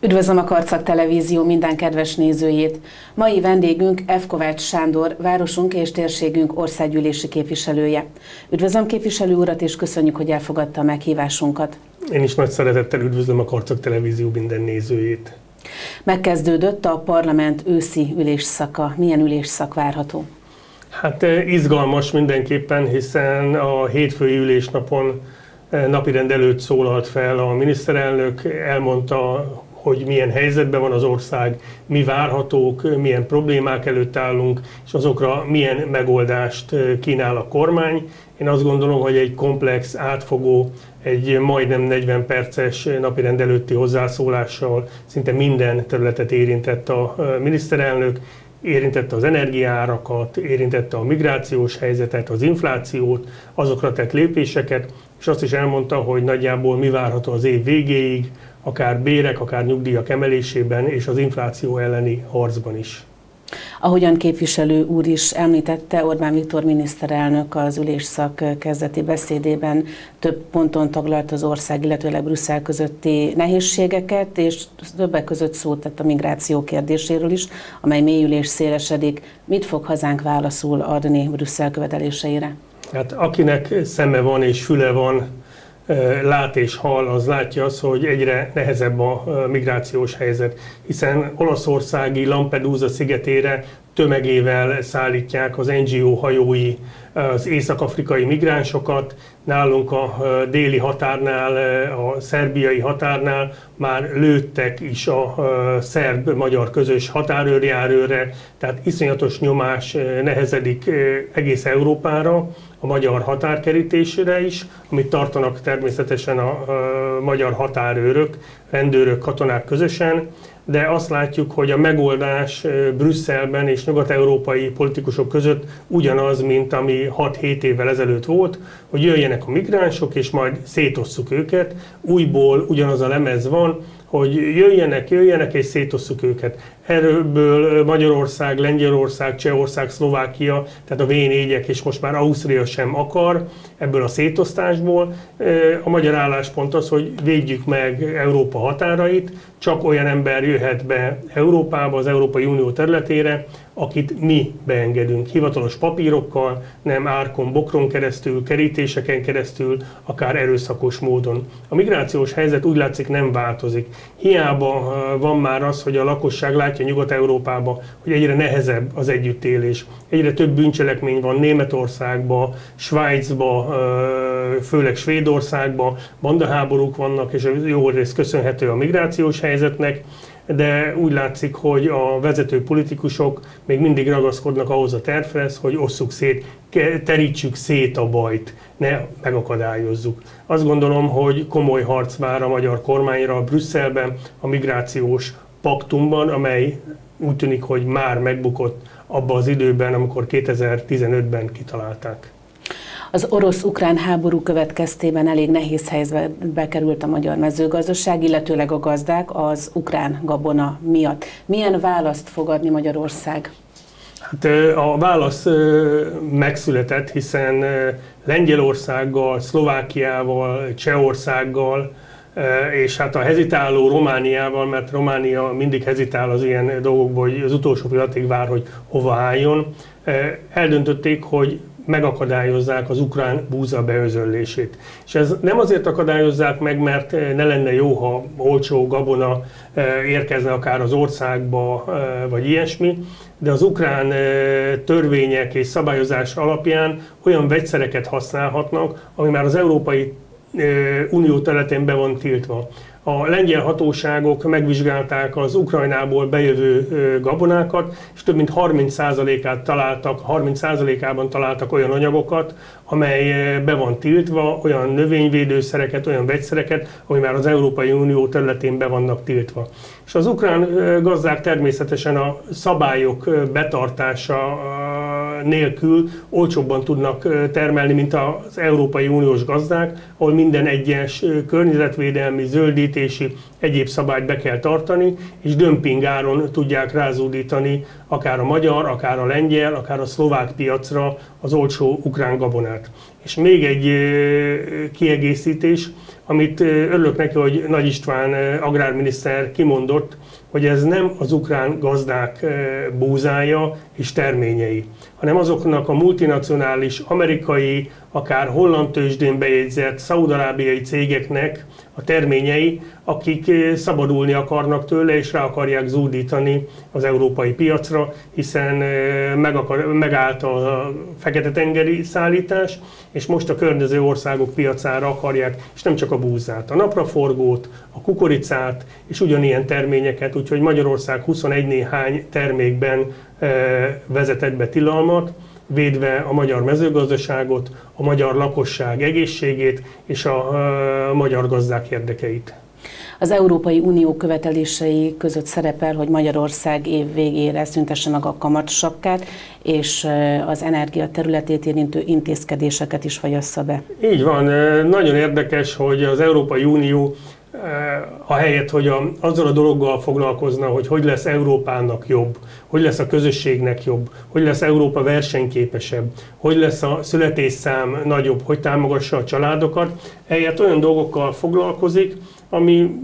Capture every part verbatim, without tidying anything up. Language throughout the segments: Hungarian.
Üdvözlöm a Karcag Televízió minden kedves nézőjét! Mai vendégünk F. Kovács Sándor, városunk és térségünk országgyűlési képviselője. Üdvözlöm képviselő urat, és köszönjük, hogy elfogadta a meghívásunkat. Én is nagy szeretettel üdvözlöm a Karcag Televízió minden nézőjét. Megkezdődött a parlament őszi ülésszaka. Milyen ülésszak várható? Hát izgalmas mindenképpen, hiszen a hétfői ülésnapon napirend előtt szólalt fel a miniszterelnök, elmondta, hogy milyen helyzetben van az ország, mi várhatók, milyen problémák előtt állunk, és azokra milyen megoldást kínál a kormány. Én azt gondolom, hogy egy komplex, átfogó, egy majdnem negyven perces napirend előtti hozzászólással szinte minden területet érintett a miniszterelnök, érintette az energiaárakat, érintette a migrációs helyzetet, az inflációt, azokra tett lépéseket, és azt is elmondta, hogy nagyjából mi várható az év végéig, akár bérek, akár nyugdíjak emelésében és az infláció elleni harcban is. Ahogyan képviselő úr is említette, Orbán Viktor miniszterelnök az ülésszak kezdeti beszédében több ponton taglalt az ország, illetőleg Brüsszel közötti nehézségeket, és többek között szót tett a migráció kérdéséről is, amely mélyül és szélesedik. Mit fog hazánk válaszul adni Brüsszel követeléseire? Hát akinek szeme van és füle van, lát és hall, az látja azt, hogy egyre nehezebb a migrációs helyzet, hiszen olaszországi Lampedusa szigetére tömegével szállítják az en gé o hajói az észak-afrikai migránsokat. Nálunk a déli határnál, a szerbiai határnál már lőttek is a szerb-magyar közös határőrjárőre, tehát iszonyatos nyomás nehezedik egész Európára, a magyar határkerítésére is, amit tartanak természetesen a magyar határőrök, rendőrök, katonák közösen, de azt látjuk, hogy a megoldás Brüsszelben és nyugat-európai politikusok között ugyanaz, mint ami hat-hét évvel ezelőtt volt, hogy jöjjenek a migránsok, és majd szétosszuk őket. Újból ugyanaz a lemez van, hogy jöjjenek, jöjjenek, és szétosszuk őket. Erről Magyarország, Lengyelország, Csehország, Szlovákia, tehát a vé négyek és most már Ausztria sem akar ebből a szétosztásból. A magyar álláspont az, hogy védjük meg Európa határait, csak olyan ember jöhet be Európába, az Európai Unió területére, akit mi beengedünk hivatalos papírokkal, nem árkon, bokron keresztül, kerítéseken keresztül, akár erőszakos módon. A migrációs helyzet úgy látszik nem változik. Hiába van már az, hogy a lakosság látja Nyugat-Európába, hogy egyre nehezebb az együttélés. Egyre több bűncselekmény van Németországba, Svájcba, főleg Svédországba, bandaháborúk vannak, és jó rész köszönhető a migrációs helyzetnek, de úgy látszik, hogy a vezető politikusok még mindig ragaszkodnak ahhoz a tervhez, hogy osszuk szét, terítsük szét a bajt, ne megakadályozzuk. Azt gondolom, hogy komoly harc vár a magyar kormányra Brüsszelben, a migrációs paktumban, amely úgy tűnik, hogy már megbukott abban az időben, amikor kétezer-tizenötben kitalálták. Az orosz-ukrán háború következtében elég nehéz helyzetbe került a magyar mezőgazdaság, illetőleg a gazdák az ukrán gabona miatt. Milyen választ fog adni Magyarország? Hát a válasz megszületett, hiszen Lengyelországgal, Szlovákiával, Csehországgal, és hát a hezitáló Romániával, mert Románia mindig hezitál az ilyen dolgokból, hogy az utolsó pillanatig vár, hogy hova álljon, eldöntötték, hogy megakadályozzák az ukrán búza beözöllését. És ez nem azért akadályozzák meg, mert ne lenne jó, ha olcsó gabona érkezne akár az országba, vagy ilyesmi, de az ukrán törvények és szabályozás alapján olyan vegyszereket használhatnak, ami már az Európai Unió területén be van tiltva. A lengyel hatóságok megvizsgálták az Ukrajnából bejövő gabonákat, és több mint harminc százalékát találtak, harminc százalékában találtak olyan anyagokat, amely be van tiltva, olyan növényvédőszereket, olyan vegyszereket, ami már az Európai Unió területén be vannak tiltva. És az ukrán gazdák természetesen a szabályok betartása nélkül olcsóbban tudnak termelni, mint az Európai Uniós gazdák, ahol minden egyes környezetvédelmi, zöldítési, egyéb szabályt be kell tartani, és dömpingáron tudják rázódítani akár a magyar, akár a lengyel, akár a szlovák piacra az olcsó ukrán gabonát. És még egy kiegészítés, amit örülök neki, hogy Nagy István agrárminiszter kimondott, hogy ez nem az ukrán gazdák búzája és terményei, hanem azoknak a multinacionális, amerikai, akár holland tőzsdén bejegyzett, szaúd-arábiai cégeknek a terményei, akik szabadulni akarnak tőle és rá akarják zúdítani az európai piacra, hiszen meg akar, megállt a Fekete-tengeri szállítás, és most a környező országok piacára akarják, és nem csak a búzát, a napraforgót, a kukoricát, és ugyanilyen terményeket, úgyhogy Magyarország huszonegy néhány termékben vezetett be tilalmat, védve a magyar mezőgazdaságot, a magyar lakosság egészségét és a, a magyar gazdák érdekeit. Az Európai Unió követelései között szerepel, hogy Magyarország év végére szüntesse meg a kamatsapkát, és az energia területét érintő intézkedéseket is fagyassza be. Így van. Nagyon érdekes, hogy az Európai Unió ahelyett, hogy a, azzal a dologgal foglalkozna, hogy hogy lesz Európának jobb, hogy lesz a közösségnek jobb, hogy lesz Európa versenyképesebb, hogy lesz a születésszám nagyobb, hogy támogassa a családokat, ehelyett olyan dolgokkal foglalkozik, ami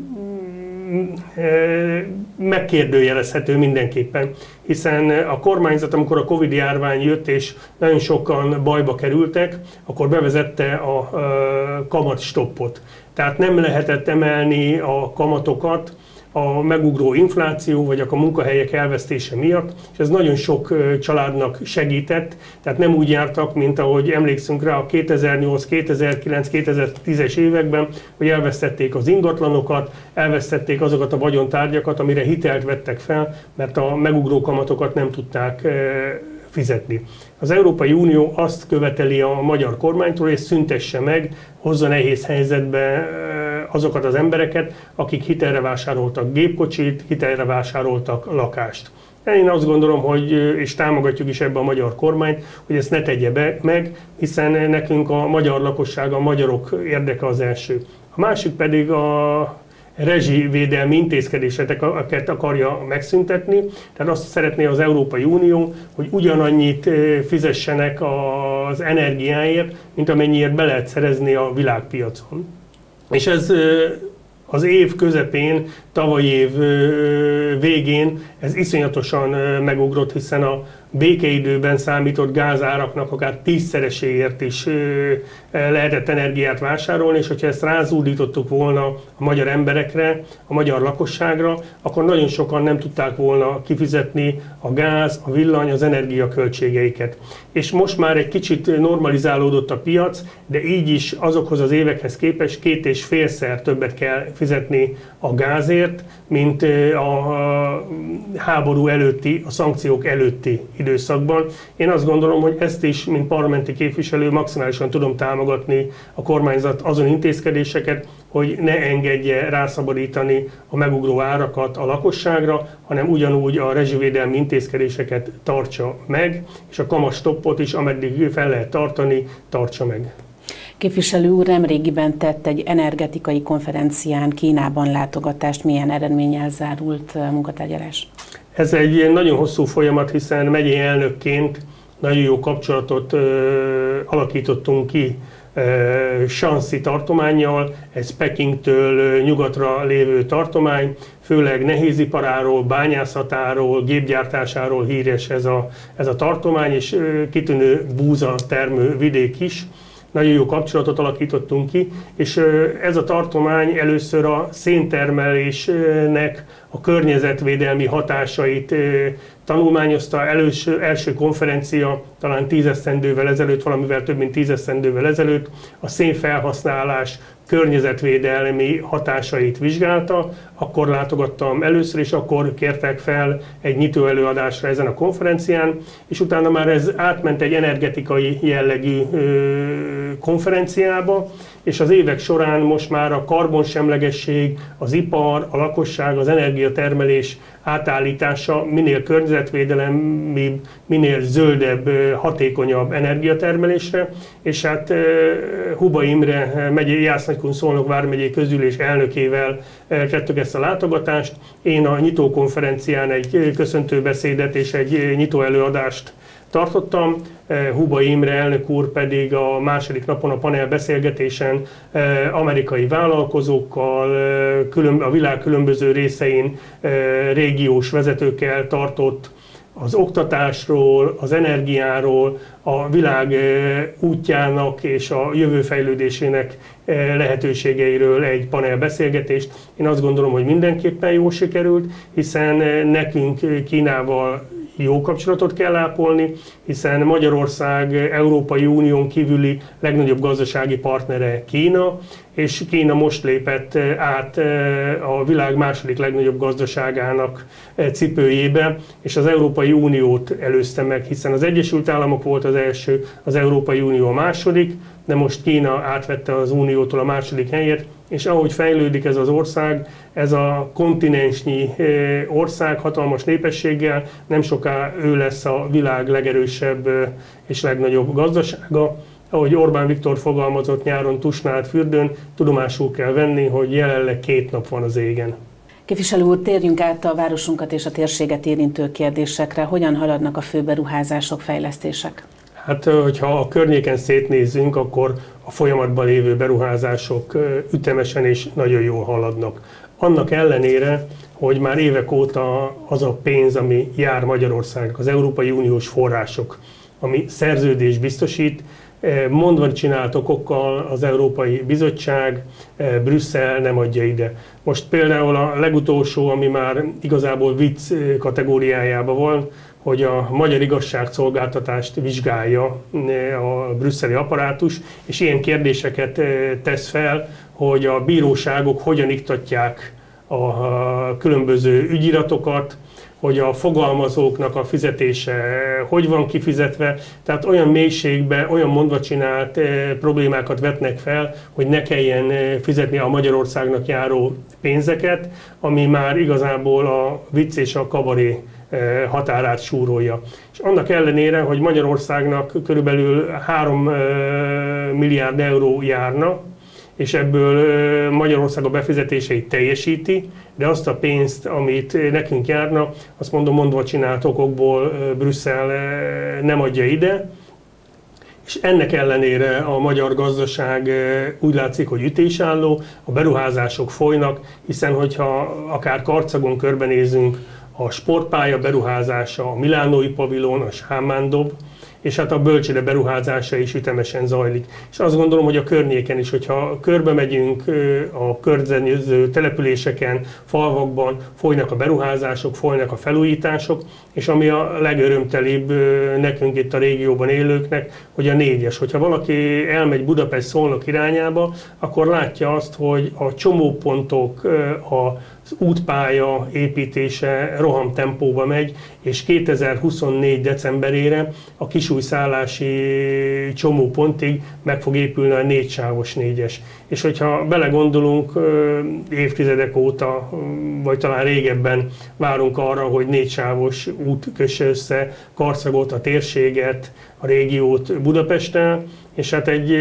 megkérdőjelezhető mindenképpen, hiszen a kormányzat, amikor a Covid járvány jött és nagyon sokan bajba kerültek, akkor bevezette a kamatstoppot. Tehát nem lehetett emelni a kamatokat a megugró infláció vagy a munkahelyek elvesztése miatt, és ez nagyon sok családnak segített, tehát nem úgy jártak, mint ahogy emlékszünk rá a kétezer-nyolc, kétezer-kilenc, kétezer-tízes években, hogy elvesztették az ingatlanokat, elvesztették azokat a vagyontárgyakat, amire hitelt vettek fel, mert a megugró kamatokat nem tudták fizetni. Az Európai Unió azt követeli a magyar kormánytól, hogy szüntesse meg, hozza nehéz helyzetbe azokat az embereket, akik hitelre vásároltak gépkocsit, hitelre vásároltak lakást. Én azt gondolom, hogy, és támogatjuk is ebbe a magyar kormányt, hogy ezt ne tegye be, meg, hiszen nekünk a magyar lakosság, a magyarok érdeke az első. A másik pedig a rezsivédelmi intézkedéseket akarja megszüntetni, tehát azt szeretné az Európai Unió, hogy ugyanannyit fizessenek az energiáért, mint amennyiért be lehet szerezni a világpiacon. És ez az év közepén, tavalyi év végén ez iszonyatosan megugrott, hiszen a békeidőben számított gázáraknak akár tízszereséért is lehetett energiát vásárolni, és hogyha ezt rázúdítottuk volna a magyar emberekre, a magyar lakosságra, akkor nagyon sokan nem tudták volna kifizetni a gáz, a villany, az energiaköltségeiket. És most már egy kicsit normalizálódott a piac, de így is azokhoz az évekhez képest két és félszer többet kell fizetni a gázért, mint a háború előtti, a szankciók előtti időszakban. Én azt gondolom, hogy ezt is, mint parlamenti képviselő maximálisan tudom támogatni a kormányzat azon intézkedéseket, hogy ne engedje rászabadítani a megugró árakat a lakosságra, hanem ugyanúgy a rezsivédelmi intézkedéseket tartsa meg, és a kamatstoppot is, ameddig fel lehet tartani, tartsa meg. Képviselő úr nemrégiben tett egy energetikai konferencián Kínában látogatást. Milyen eredménnyel zárult munkatárgyalás? Ez egy nagyon hosszú folyamat, hiszen megyei elnökként nagyon jó kapcsolatot ö, alakítottunk ki Shanxi tartománnyal, ez Pekingtől nyugatra lévő tartomány, főleg nehéziparáról, bányászatáról, gépgyártásáról híres ez a, ez a tartomány, és kitűnő búza termő vidék is. Nagyon jó kapcsolatot alakítottunk ki, és ez a tartomány először a széntermelésnek a környezetvédelmi hatásait tanulmányozta. Előső, első konferencia talán tízesztendővel ezelőtt, valamivel több mint tízesztendővel ezelőtt a szénfelhasználás környezetvédelmi hatásait vizsgálta. Akkor látogattam először, és akkor kértek fel egy nyitó előadásra ezen a konferencián, és utána már ez átment egy energetikai jellegű konferenciába, és az évek során most már a karbonsemlegesség, az ipar, a lakosság, az energia energiatermelés átállítása minél környezetvédelemibb, minél zöldebb, hatékonyabb energiatermelésre, és hát Huba Imre megyei Jász-Nagykun-Szolnok vármegyei közgyűlés elnökével tettük ezt a látogatást. Én a nyitókonferencián egy köszöntőbeszédet és egy nyitó előadást tartottam, Huba Imre elnök úr pedig a második napon a panelbeszélgetésen amerikai vállalkozókkal, a világ különböző részein régiós vezetőkkel tartott az oktatásról, az energiáról, a világ útjának és a jövő fejlődésének lehetőségeiről egy panelbeszélgetést. Én azt gondolom, hogy mindenképpen jól sikerült, hiszen nekünk Kínával jó kapcsolatot kell ápolni, hiszen Magyarország Európai Unión kívüli legnagyobb gazdasági partnere Kína, és Kína most lépett át a világ második legnagyobb gazdaságának cipőjébe, és az Európai Uniót előzte meg, hiszen az Egyesült Államok volt az első, az Európai Unió a második, de most Kína átvette az Uniótól a második helyet, és ahogy fejlődik ez az ország, ez a kontinensnyi ország hatalmas népességgel, nem soká ő lesz a világ legerősebb és legnagyobb gazdasága. Ahogy Orbán Viktor fogalmazott nyáron Tusnád fürdőn, tudomásul kell venni, hogy jelenleg két nap van az égen. Képviselő úr, térjünk át a városunkat és a térséget érintő kérdésekre. Hogyan haladnak a fő beruházások, fejlesztések? Hát, hogyha a környéken szétnézzünk, akkor a folyamatban lévő beruházások ütemesen és nagyon jól haladnak. Annak ellenére, hogy már évek óta az a pénz, ami jár Magyarországnak, az Európai Uniós források, ami szerződés biztosít, mondva csinált okokkal az Európai Bizottság, Brüsszel nem adja ide. Most például a legutolsó, ami már igazából vicc kategóriájában van, hogy a magyar igazságszolgáltatást vizsgálja a brüsszeli apparátus, és ilyen kérdéseket tesz fel, hogy a bíróságok hogyan iktatják a különböző ügyiratokat, hogy a fogalmazóknak a fizetése hogy van kifizetve, tehát olyan mélységbe, olyan mondva csinált problémákat vetnek fel, hogy ne kelljen fizetni a Magyarországnak járó pénzeket, ami már igazából a vicc és a kabaré határát súrolja. És annak ellenére, hogy Magyarországnak körülbelül három milliárd euró járna, és ebből Magyarország a befizetéseit teljesíti, de azt a pénzt, amit nekünk járna, azt mondom, mondva csinált okokból Brüsszel nem adja ide, és ennek ellenére a magyar gazdaság úgy látszik, hogy ütésálló, a beruházások folynak, hiszen hogyha akár Karcagon körbenézünk, a sportpálya beruházása, a milánói pavilon, a Sámándob, és hát a bölcsőde beruházása is ütemesen zajlik. És azt gondolom, hogy a környéken is, hogyha körbe megyünk a környező településeken, falvakban, folynak a beruházások, folynak a felújítások, és ami a legörömtelibb nekünk itt a régióban élőknek, hogy a négyes. Hogyha valaki elmegy Budapest-Szolnok irányába, akkor látja azt, hogy a csomópontok, a az útpálya építése rohamtempóba megy, és kétezer-huszonnégy decemberére a kisújszállási csomópontig meg fog épülni a négysávos négyes. És hogyha belegondolunk, évtizedek óta, vagy talán régebben várunk arra, hogy négysávos út kösse össze Karcagot, a térséget, a régiót Budapesttel, és hát egy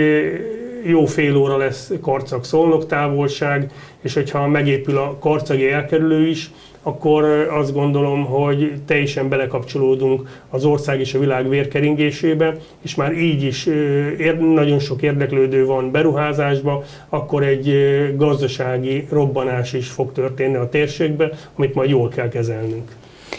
jó fél óra lesz Karcag-Szolnok távolság, és hogyha megépül a karcagi elkerülő is, akkor azt gondolom, hogy teljesen belekapcsolódunk az ország és a világ vérkeringésébe, és már így is nagyon sok érdeklődő van beruházásba, akkor egy gazdasági robbanás is fog történni a térségbe, amit majd jól kell kezelnünk.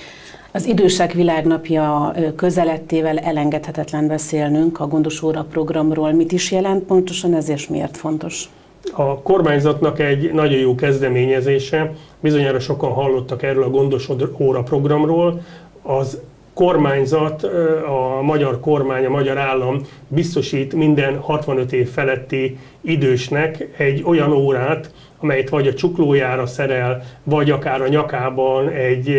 Az Idősek Világnapja közelettével elengedhetetlen beszélnünk a Gondos Óra programról. Mit is jelent pontosan ez, és miért fontos? A kormányzatnak egy nagyon jó kezdeményezése, bizonyára sokan hallottak erről a Gondos Óra programról. Az kormányzat, a magyar kormány, a magyar állam biztosít minden hatvanöt év feletti idősnek egy olyan órát, amelyet vagy a csuklójára szerel, vagy akár a nyakában egy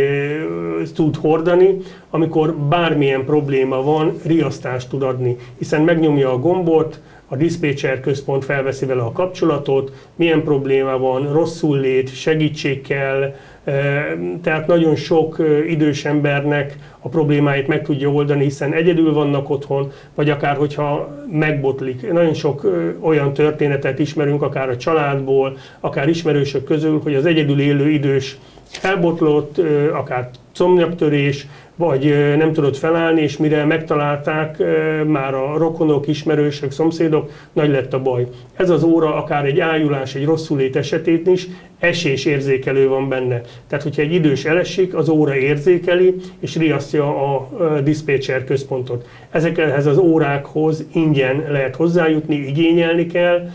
tud hordani, amikor bármilyen probléma van, riasztást tud adni, hiszen megnyomja a gombot, a diszpécser központ felveszi vele a kapcsolatot, milyen probléma van, rosszul lét, segítség kell, Tehát nagyon sok idős embernek a problémáit meg tudja oldani, hiszen egyedül vannak otthon, vagy akár hogyha megbotlik. Nagyon sok olyan történetet ismerünk, akár a családból, akár ismerősök közül, hogy az egyedül élő idős elbotlott, akár combnyaktörés, vagy nem tudott felállni, és mire megtalálták már a rokonok, ismerősök, szomszédok, nagy lett a baj. Ez az óra akár egy ájulás, egy rosszulét esetén is esésérzékelő van benne. Tehát, hogyha egy idős elesik, az óra érzékeli, és riasztja a diszpécser központot. Ezekhez az órákhoz ingyen lehet hozzájutni, igényelni kell.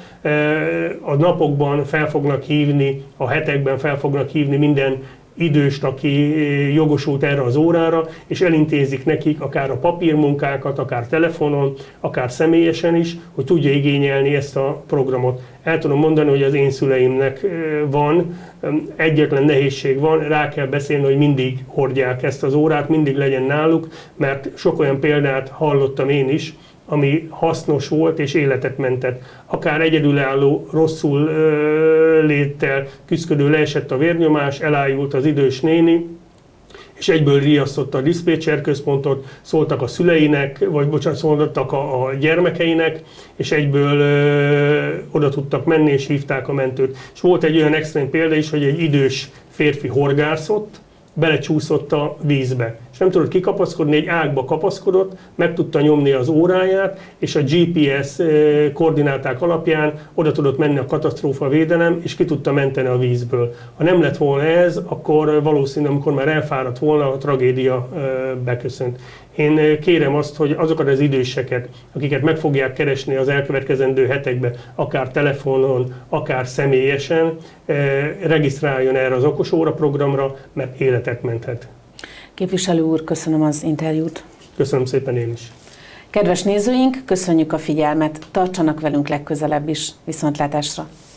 A napokban fel fognak hívni, a hetekben fel fognak hívni minden időst, aki jogosult erre az órára, és elintézik nekik akár a papírmunkákat, akár telefonon, akár személyesen is, hogy tudja igényelni ezt a programot. El tudom mondani, hogy az én szüleimnek van, egyetlen nehézség van, rá kell beszélni, hogy mindig hordják ezt az órát, mindig legyen náluk, mert sok olyan példát hallottam én is, ami hasznos volt és életet mentett. Akár egyedülálló, rosszul ö, léttel küzdködő leesett a vérnyomás, elájult az idős néni, és egyből riasztotta a diszpécser központot, szóltak a szüleinek, vagy bocsánat, szóltak a, a gyermekeinek, és egyből ö, oda tudtak menni, és hívták a mentőt. És volt egy olyan extrém példa is, hogy egy idős férfi horgászott, belecsúszott a vízbe. És nem tudott kikapaszkodni, egy ágba kapaszkodott, meg tudta nyomni az óráját, és a gé pé es koordináták alapján oda tudott menni a katasztrófa védelem, és ki tudta menteni a vízből. Ha nem lett volna ez, akkor valószínűleg, amikor már elfáradt volna, a tragédia beköszönt. Én kérem azt, hogy azokat az időseket, akiket meg fogják keresni az elkövetkezendő hetekben, akár telefonon, akár személyesen, regisztráljon erre az okosóra programra, mert életet menthet. Képviselő úr, köszönöm az interjút. Köszönöm szépen én is. Kedves nézőink, köszönjük a figyelmet, tartsanak velünk legközelebb is. Viszontlátásra!